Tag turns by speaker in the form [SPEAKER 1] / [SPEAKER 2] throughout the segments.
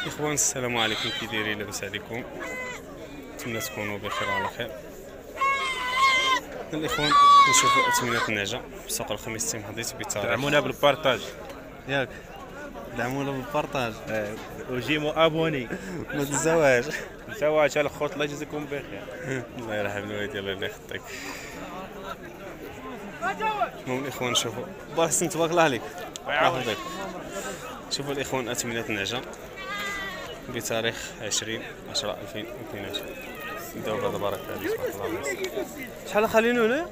[SPEAKER 1] اخوان السلام عليكم، كي دايرين؟ لاباس عليكم؟ نتمنى تكونوا بخير وعلى خير. الاخوان نشوفوا اثمنه النعجه في سوق الخميس تيم حضيت بتاريخ.
[SPEAKER 2] دعمونا بالبارطاج
[SPEAKER 1] ياك دعمونا بالبارطاج
[SPEAKER 2] وجيموا ابوني
[SPEAKER 1] ما تنساوهاش.
[SPEAKER 2] زواج الخوت، الله يجزيكم بخير.
[SPEAKER 1] الله يرحم الوالدين، الله يخطيك. المهم الاخوان نشوفوا باه حسن تبارك الله عليك، الله يحفظك. شوفوا الاخوان اثمنه النعجه بتاريخ 20/10/2022. نبداو بهذا بركه هذه تبارك الله. شحال خالينو هنا؟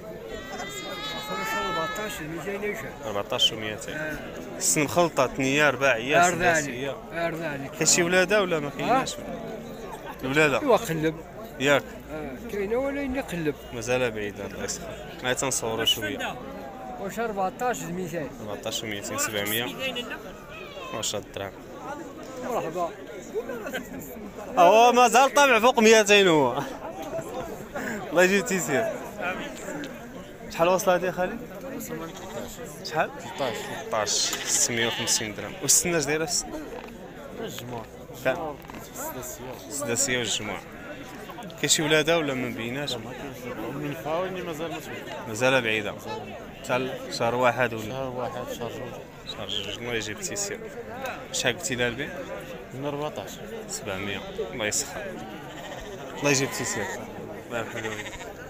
[SPEAKER 1] 14 و200. السن مخلطه، ثنيه رباعيه سداسيه. كاين شي ولاده ولا ما كايناش؟ الولاده
[SPEAKER 3] ايوا قلب
[SPEAKER 1] ياك
[SPEAKER 3] كاينه ولا قلب
[SPEAKER 1] مازال بعيده. الله يسخر، ما تنصوروا شويه.
[SPEAKER 3] واش 14 200
[SPEAKER 1] 14 و200 710 درهم.
[SPEAKER 3] مرحبا.
[SPEAKER 1] هو مازال طابع فوق 200 هو. الله يجيب تيسير. شحال وصل هذه خالي؟ شحال؟ 13 650 درهم. والسناج دايره في
[SPEAKER 2] الجمهور
[SPEAKER 1] كاع سداسيه والجموع. كاين شي ولاده ولا ما مبيناش؟
[SPEAKER 2] من فاوني مازال ما تبين،
[SPEAKER 1] مازال بعيده. حتى شهر واحد ولا
[SPEAKER 2] شهر واحد شهر جوج.
[SPEAKER 1] شهر جوج. الله يجيب تيسير. شحال قلتي لها البيع؟
[SPEAKER 2] من 14
[SPEAKER 1] 700. الله يسخر، الله يجيب تيسير. الله يرحم الوالدين.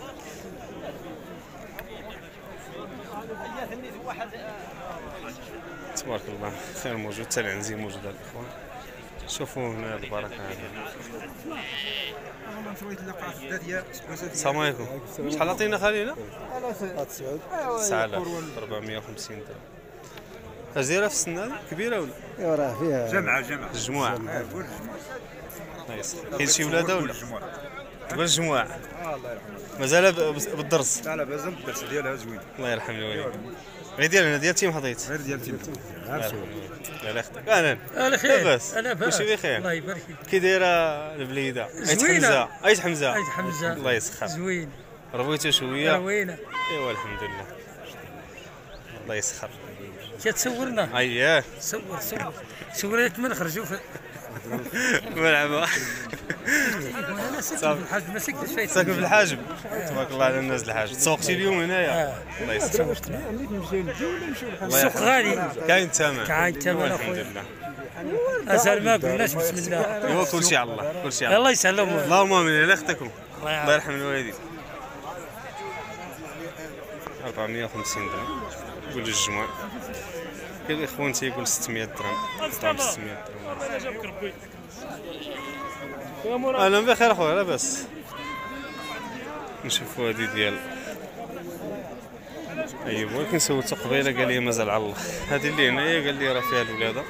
[SPEAKER 1] تبارك الله خير موجود، حتى العنزي موجود الاخوان. شوفوا هنا البركه هذه. السلام عليكم. شحال عطينا خلينا؟ 9450 درهم. اش دايره في السن هذه؟ كبيره ولا؟
[SPEAKER 3] ايوا راه فيها
[SPEAKER 1] الجموع. كاين شي ولاده ولا؟ بالجموع. مازال بالدرس.
[SPEAKER 4] لا مازال بالدرس ديالها زوين.
[SPEAKER 1] الله يرحم الوالدين. غير ديالنا ديال تيم حضيت.
[SPEAKER 4] غير ديال تيم.
[SPEAKER 1] لا يخطيك. اهلا.
[SPEAKER 5] انا خير.
[SPEAKER 1] لاباس؟
[SPEAKER 5] انا بخير.
[SPEAKER 1] كلشي بخير.
[SPEAKER 5] الله يبارك فيك.
[SPEAKER 1] كي دايره البليده؟ عيط
[SPEAKER 5] زوينة.
[SPEAKER 1] حمزه، عيط حمزه.
[SPEAKER 5] عيد حمزه.
[SPEAKER 1] الله يسخر.
[SPEAKER 5] زوين.
[SPEAKER 1] ربيتو شويه؟
[SPEAKER 5] روينا.
[SPEAKER 1] ايوا الحمد لله. الله يسخر.
[SPEAKER 5] كتصورنا.
[SPEAKER 1] اييه
[SPEAKER 5] صورت من خرجوا في
[SPEAKER 1] مرحبا.
[SPEAKER 5] انا ساكن في الحاج، ما سكتش فايت.
[SPEAKER 1] ساكن في الحاجب. تبارك الله على الناس الحاجب. تسوقتي اليوم هنايا؟ الله يسخر.
[SPEAKER 5] السوق غالي.
[SPEAKER 1] كاين ثمن.
[SPEAKER 5] كاين ثمن
[SPEAKER 1] الحمد
[SPEAKER 5] اخويا.
[SPEAKER 1] لله.
[SPEAKER 5] ازال ما قلناش بسم الله.
[SPEAKER 1] ايوا كلشي على الله، كلشي على الله.
[SPEAKER 5] الله يسهلهم.
[SPEAKER 1] اللهم امين. الله يخطيكم.
[SPEAKER 5] الله
[SPEAKER 1] الله يرحم الوالدين. 450 درهم قول الجمعة. كاين الاخوان تيقول 600 درهم. 600 درهم. اهلا بخير اخويا، لاباس؟ نشوفوا هذه ديال ايوب، ولكن سولتو قبيله قال لي مازال على الله. هذه اللي هنايا قال لي راه فيها الولاده.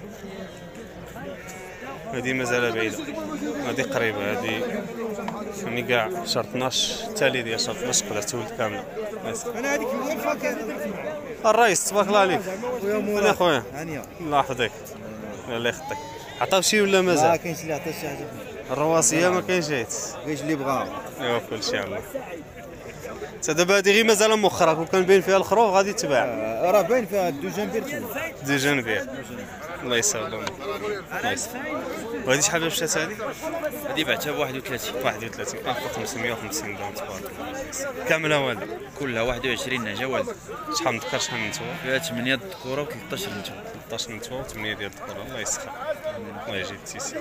[SPEAKER 1] هذه مازال بعيده، هذه قريبه. هذه يعني كاع شهر 12 التالي ديال شهر 12 تقدر تولد كامله.
[SPEAKER 4] انا هذيك الوقفه كانت
[SPEAKER 1] الرئيس تبارك الله عليك. انا اخويا
[SPEAKER 4] هانيه.
[SPEAKER 1] الله يحفظك. الله يخطيك. عطاو شي ولا
[SPEAKER 4] ما
[SPEAKER 1] مازال؟
[SPEAKER 4] كاينش اللي عطى شي حاجه،
[SPEAKER 1] الرواسيه ما كاينش جايت.
[SPEAKER 4] كاينش اللي بغا.
[SPEAKER 1] ايوا كلشي على الله. تا دابا هادي غير مازال مؤخرا، كون كان باين فيها الخروف غادي تباع.
[SPEAKER 4] راه باين فيها دو جنبير.
[SPEAKER 1] ديجا نبيع. الله يسهلهم. الله يسهل. وهذه شحال مشات هذه؟
[SPEAKER 2] هذه بعتها ب 31
[SPEAKER 1] 31,550 درهم. تبارك الله. كامله والده؟
[SPEAKER 2] كلها 21 نعجه والده.
[SPEAKER 1] شحال من ذكر شحال من نتوى؟
[SPEAKER 2] فيها 8 ذكوره و13 نتوه.
[SPEAKER 1] 13 نتوى و8 ديال الذكور. الله يسخر. الله يجيب التيسير.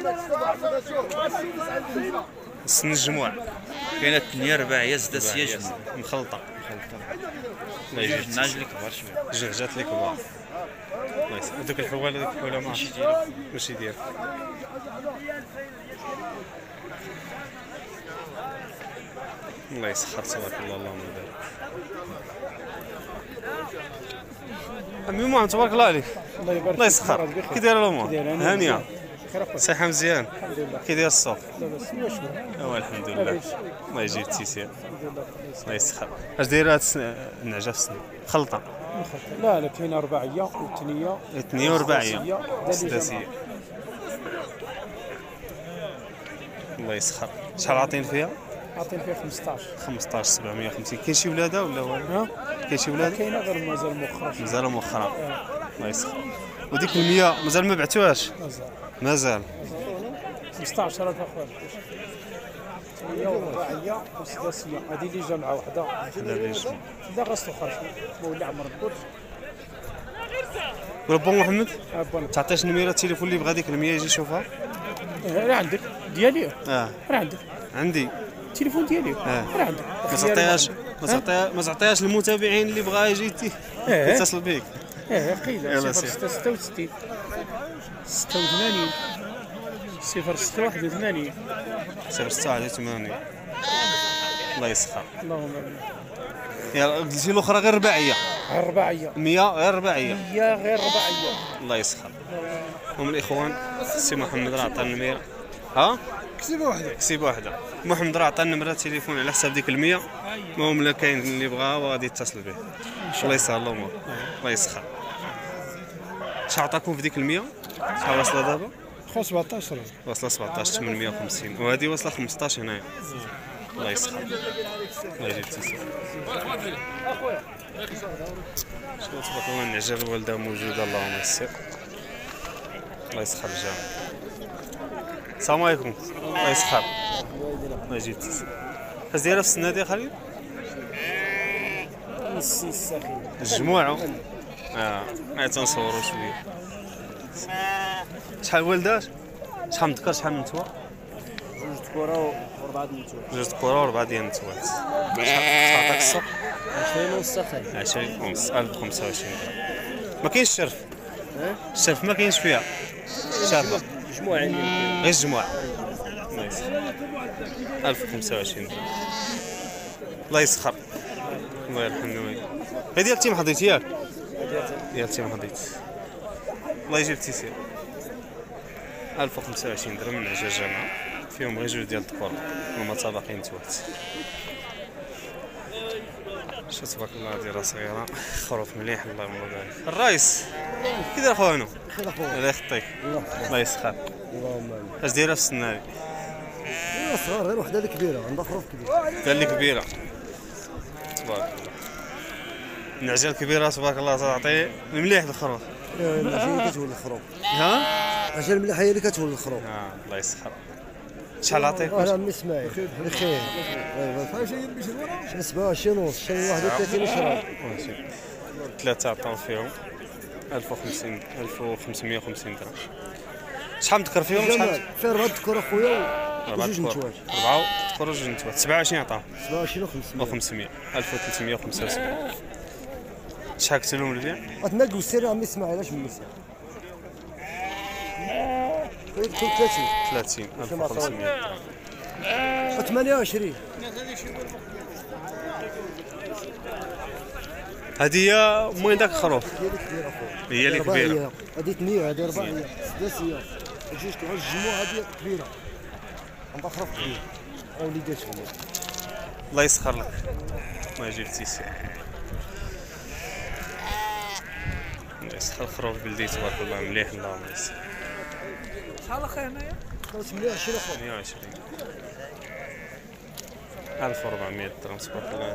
[SPEAKER 1] السن الجموع
[SPEAKER 2] كاينه 8 رباعيه سداسيه جمع
[SPEAKER 1] مخلطه. الله يجيب
[SPEAKER 2] جوج نعاج اللي كبار شويه.
[SPEAKER 1] جهجات اللي كبار. الله يسخر. هذوك الحوال هذوك الحوالة ماشي ديالو. الله يسخر تبارك الله. اللهم بارك. عمي محمد تبارك الله عليك. الله يسخر. كي داير الامور؟ هانيه؟ صحه مزيان؟ كي داير السوق؟ ايوا الحمد لله. الله يجيب التيسير. الله يسخر. اش دايره هاد النعجه في السن؟ خلطه؟
[SPEAKER 3] لا كاينه رباعيه وثنيه.
[SPEAKER 1] ثنيه ورباعيه سداسيه. الله يسخر. شحال عاطين فيها؟
[SPEAKER 3] عاطين فيها 15.
[SPEAKER 1] 15 750. كاين شي ولاده ولا والو؟ كاين شي ولاده؟
[SPEAKER 3] كاينه غير مازال مؤخرا.
[SPEAKER 1] مازال مؤخرا. الله يسخر. وديك ال100 مازال ما بعتوهاش؟
[SPEAKER 3] مازال.
[SPEAKER 1] مازال
[SPEAKER 3] 15000 اخويا. هي رباعيه وسداسيه، هذه اللي جامعه وحده. لا غاستو خرج مولى عمر الكل.
[SPEAKER 1] وربو محمد
[SPEAKER 3] بون
[SPEAKER 1] تعطيش نميره التليفون اللي بغى ديك المية يجي يشوفها.
[SPEAKER 3] راه عندك ديالي،
[SPEAKER 1] راه
[SPEAKER 3] عندك
[SPEAKER 1] عندي.
[SPEAKER 3] التليفون ديالي، راه عندك.
[SPEAKER 1] ما تعطيهاش للمتابعين اللي بغا يجي يتصل بك.
[SPEAKER 3] قيله 066 86 081
[SPEAKER 1] 081. الله يسخر.
[SPEAKER 3] اللهم امين.
[SPEAKER 1] يا قلتي الاخرى غير رباعيه.
[SPEAKER 3] رباعيه
[SPEAKER 1] 100 غير رباعيه.
[SPEAKER 3] 100 غير رباعيه.
[SPEAKER 1] الله يسخر. هم الاخوان سي محمد راه عطى النميره. ها كسيبه وحده. محمد راه عطى النمره التليفون على حساب ديك ال100. المهم لا كاين اللي بغاها وغادي يتصل به. الله يسهل الامور. الله يسخر. شحال عطاكم في ديك ال100؟ شحال واصله دابا؟
[SPEAKER 3] 17
[SPEAKER 1] واصله 17 850 وهذه واصله 15 هنايا. الله يسخر. الله يجيب التيسير. شكون تبارك الله النعجه الوالده موجوده اللهم يسر. الله يسخر الجامع. السلام عليكم. الله يسخر. الله يجيب التيسير. اش دايره في السنه دي خليل؟
[SPEAKER 3] نص اخي
[SPEAKER 1] الجموعه. ما تنصوروا شويه. شحال ولدات؟ شحال مذكر شحال من نتوى؟
[SPEAKER 3] 2 كره و4 نتوات.
[SPEAKER 1] 2 كره و4 ديال النتوات. شحال عطاك السوق؟
[SPEAKER 3] 20 ونص اخي.
[SPEAKER 1] 20 ونص 1025 درهم. ما كاينش الشرف. الشرف ما كاينش فيها. شافه
[SPEAKER 3] مجموعه عندي
[SPEAKER 1] غير الجموع. الله يسخر. 1025 درهم. الله يسخر. الله يرحم الوالدين. هي ديال التيم حضيت ياك؟ ديال التيم حضيت. الله يجيب التيسير. 1025 درهم من عجاج جامعة فيهم غير جوج ديال الدكور هما طبقين توات. شو تبارك الله دايره صغيره خروف مليح اللهم بارك. الرايس كي داير خوانو؟
[SPEAKER 3] بخير اخويا.
[SPEAKER 1] الله يخطيك. الله يسخر.
[SPEAKER 3] اللهم امين.
[SPEAKER 1] اش دايره في السنه هادي؟
[SPEAKER 3] صغار غير وحده اللي كبيره عندها خروف كبير.
[SPEAKER 1] اللي كبيره تبارك الله. النعجه الكبيره تبارك الله تعطي المليح الخروف.
[SPEAKER 3] اللي كتولي الخروف.
[SPEAKER 1] ها؟
[SPEAKER 3] اجل المليحه هي اللي كتولي الخروف.
[SPEAKER 1] الله يسخر. شحال عطيك؟
[SPEAKER 3] انا عمي اسماعيل بخير. ايوا شحال 27 ونص شحال 31 شهر.
[SPEAKER 1] ماشي. ثلاثه عطاو فيهم 1550 درهم. شحال مذكر فيهم؟ شحال؟
[SPEAKER 3] فيه 4 ذكور اخويا وجوج نتوات.
[SPEAKER 1] 4 ذكور وجوج نتوات. 27 عطاو.
[SPEAKER 3] 27
[SPEAKER 1] و500 1375. شحال قلت لهم البيع؟
[SPEAKER 3] غتنقوا السير عمي اسماعيل اش من نساء. 30
[SPEAKER 1] 30 1500 درهم.
[SPEAKER 3] 28
[SPEAKER 1] هذه هي المهم داك الخروف. هي اللي كبيره.
[SPEAKER 3] هذه 8 هذه 4 سداسيه. جوج كيعوج الجموع هذه كبيره. عندها خروف كبير. وليداتهم.
[SPEAKER 1] الله يسخر لك. الله يجيب التيسير. الله يسخر الخروف بلدي تبارك الله مليح اللهم يسر.
[SPEAKER 5] شحال اخي هنايا؟
[SPEAKER 3] 120 اخويا.
[SPEAKER 1] 120 1400 درهم تبارك الله.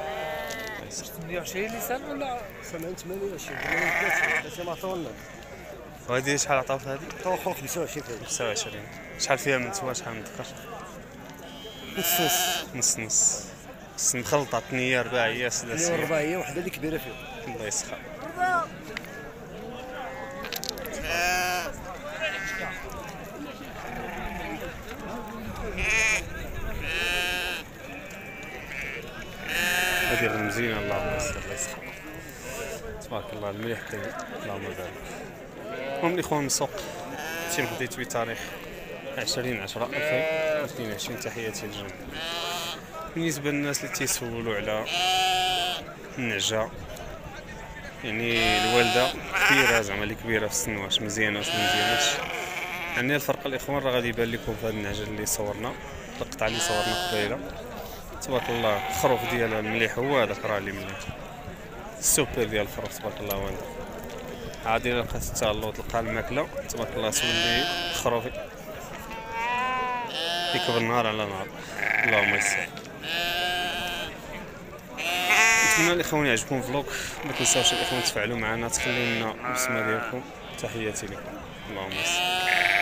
[SPEAKER 5] 120 لسان ولا
[SPEAKER 3] 28 28 ما عطاونا.
[SPEAKER 1] وهذه شحال عطاو في هذه؟
[SPEAKER 3] عطاو 25
[SPEAKER 1] 25. شحال فيها من توا شحال من ذكر؟
[SPEAKER 3] نص
[SPEAKER 1] نص مخلطة ثنية رباعية ثلاثية.
[SPEAKER 3] رباعيه وحده اللي كبيره فيهم.
[SPEAKER 1] الله يسخر. هذه المزينة اللهم يسر. الله يسخر. تبارك الله المليح كاين اللهم بارك. هم الاخوان من السوق تيم حديت بتاريخ 20/10/2022. تحياتي للجميع. بالنسبه للناس اللي تيسولوا على النعجه يعني الوالده كبيره زعما اللي كبيره في السن واش مزيانه واش ما مزياناش يعني الفرق الاخوان راه غادي يبان لكم في هذه النعجه اللي صورنا القطعه اللي صورنا قبيله تبارك الله. الخروف ديالها المليح هو هذاك راه اللي مليح السوبر ديال الخروف تبارك الله. وين عادي لقات التالو تلقى الماكله تبارك الله تولي الخروف يكبر نهار على نهار اللهم يسر. نتمنى الاخوان يعجبكم الفلوق ما تنساوش الاخوان تفاعلوا معنا تخليو لنا الاسم ديالكم. تحياتي لكم اللهم يسر.